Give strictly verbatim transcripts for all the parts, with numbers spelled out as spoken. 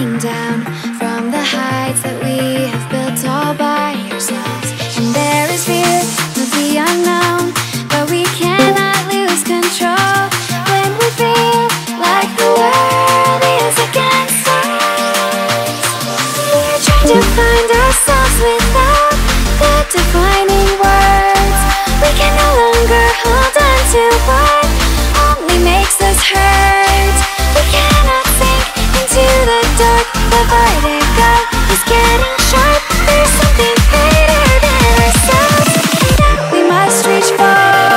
looking down from the heights that we have built all by ourselves. And there is fear of the unknown, but we cannot lose control when we feel like the world is against us. We're trying to find ourselves without the defining words. We can no longer hold on to what only makes us hurt. We cannot sink into the dark. The vertigo is getting sharp. There's something greater than ourselves that we must reach for.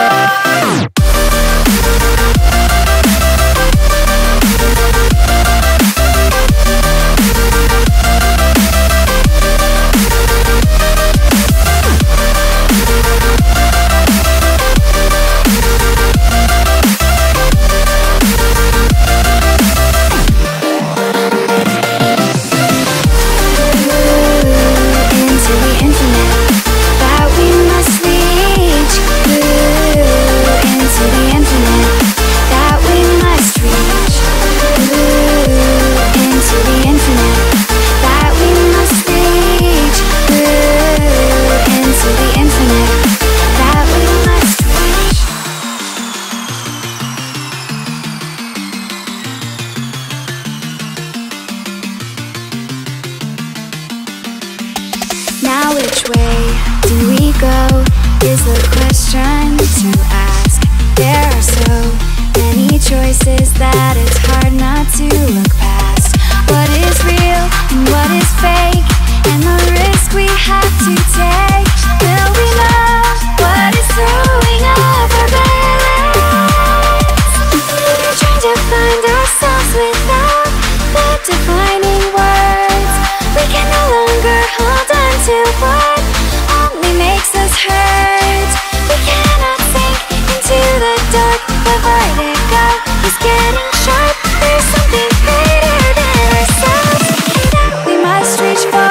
Now which way do we go is the question to ask. There are so many choices that it's hard not to look past. What is real and what is fake, and the risk we have to take. Will we know what is throwing off our balance? We're trying to find ourselves without the defining words. We can no longer hold on to what only makes us hurt. We cannot sink into the dark. The vertigo is getting sharp. There's something greater than ourselves that we must reach for.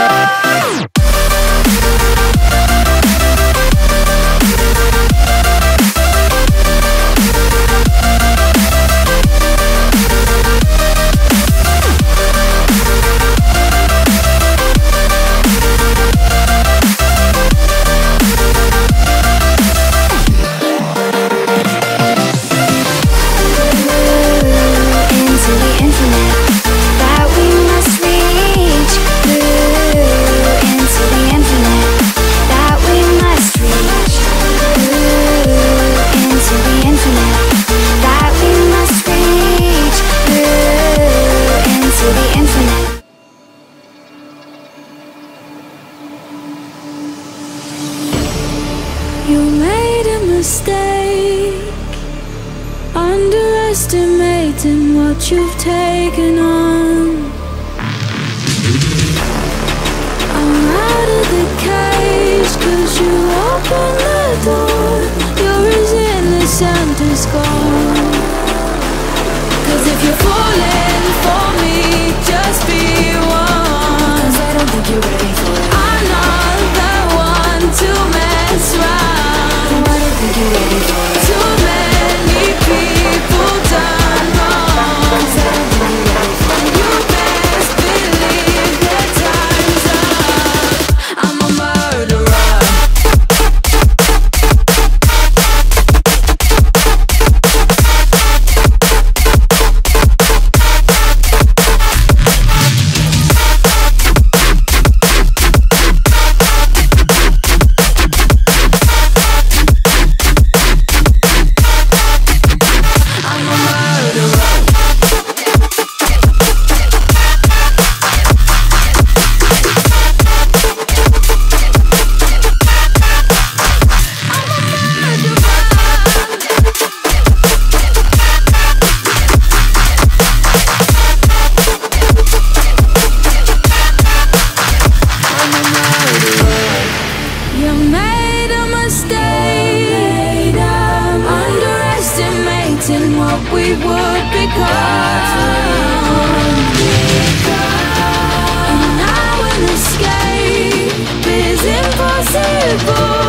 You made a mistake, underestimating what you've taken on. I'm out of the cage, cause you opened the door. You're as innocent as gone. Cause if you're falling for me, just be one. Cause I don't think you're ready for it. I'm not the one to mess around. Too many people done wrong. You best believe that time's up. I'm a murderer. What we would become. And now an escape is impossible.